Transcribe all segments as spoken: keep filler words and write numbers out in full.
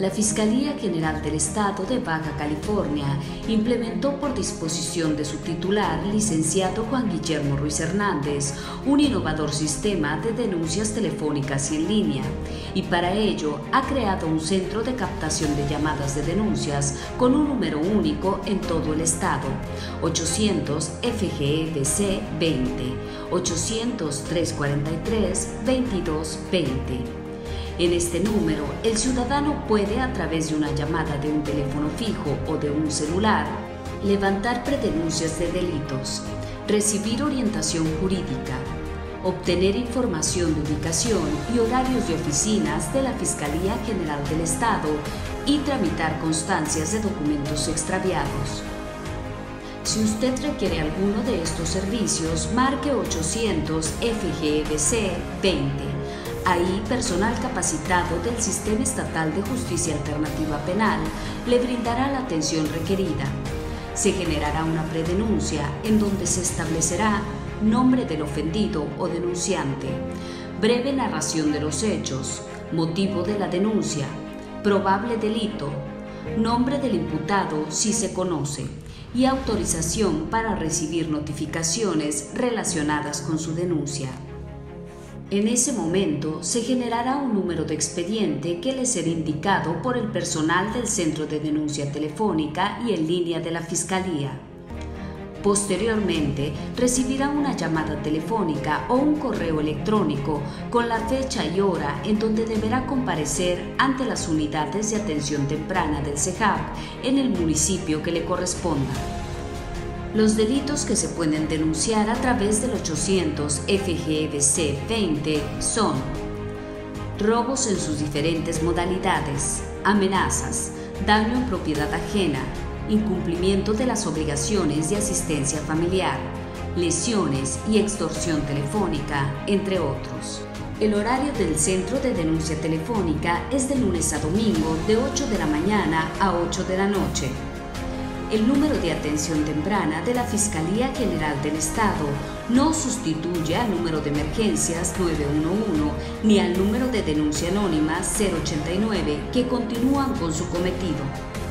La Fiscalía General del Estado de Baja California implementó por disposición de su titular, licenciado Juan Guillermo Ruiz Hernández, un innovador sistema de denuncias telefónicas y en línea, y para ello ha creado un centro de captación de llamadas de denuncias con un número único en todo el estado, ochocientos F G E B C veinte, ochocientos, trescientos cuarenta y tres, veintidós veinte. En este número, el ciudadano puede, a través de una llamada de un teléfono fijo o de un celular, levantar predenuncias de delitos, recibir orientación jurídica, obtener información de ubicación y horarios de oficinas de la Fiscalía General del Estado y tramitar constancias de documentos extraviados. Si usted requiere alguno de estos servicios, marque ochocientos F G E B C veinte. Ahí, personal capacitado del Sistema Estatal de Justicia Alternativa Penal le brindará la atención requerida. Se generará una predenuncia en donde se establecerá nombre del ofendido o denunciante, breve narración de los hechos, motivo de la denuncia, probable delito, nombre del imputado si se conoce y autorización para recibir notificaciones relacionadas con su denuncia. En ese momento se generará un número de expediente que le será indicado por el personal del Centro de Denuncia Telefónica y en línea de la Fiscalía. Posteriormente, recibirá una llamada telefónica o un correo electrónico con la fecha y hora en donde deberá comparecer ante las unidades de atención temprana del C E J A P en el municipio que le corresponda. Los delitos que se pueden denunciar a través del ochocientos F G E B C veinte son robos en sus diferentes modalidades, amenazas, daño en propiedad ajena, incumplimiento de las obligaciones de asistencia familiar, lesiones y extorsión telefónica, entre otros. El horario del Centro de Denuncia Telefónica es de lunes a domingo de ocho de la mañana a ocho de la noche. El número de atención temprana de la Fiscalía General del Estado no sustituye al número de emergencias nueve uno uno ni al número de denuncia anónima cero ochenta y nueve que continúan con su cometido.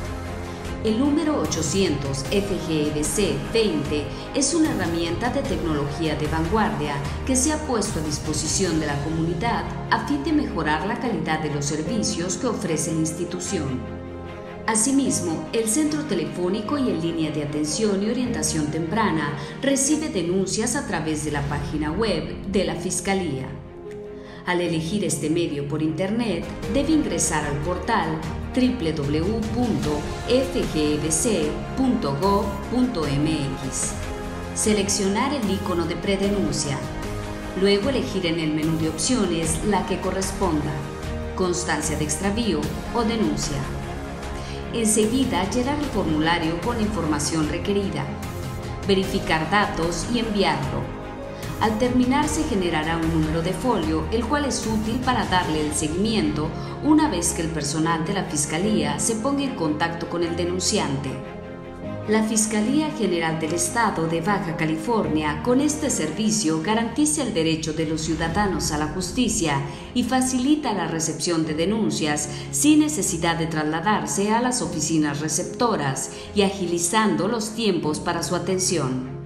El número ochocientos F G E B C veinte es una herramienta de tecnología de vanguardia que se ha puesto a disposición de la comunidad a fin de mejorar la calidad de los servicios que ofrece la institución. Asimismo, el Centro Telefónico y en línea de atención y orientación temprana recibe denuncias a través de la página web de la Fiscalía. Al elegir este medio por Internet, debe ingresar al portal w w w punto f g e b c punto gov punto m x. Seleccionar el icono de predenuncia. Luego elegir en el menú de opciones la que corresponda, constancia de extravío o denuncia. Enseguida, llenar el formulario con la información requerida, verificar datos y enviarlo. Al terminar se generará un número de folio, el cual es útil para darle el seguimiento una vez que el personal de la Fiscalía se ponga en contacto con el denunciante. La Fiscalía General del Estado de Baja California con este servicio garantiza el derecho de los ciudadanos a la justicia y facilita la recepción de denuncias sin necesidad de trasladarse a las oficinas receptoras y agilizando los tiempos para su atención.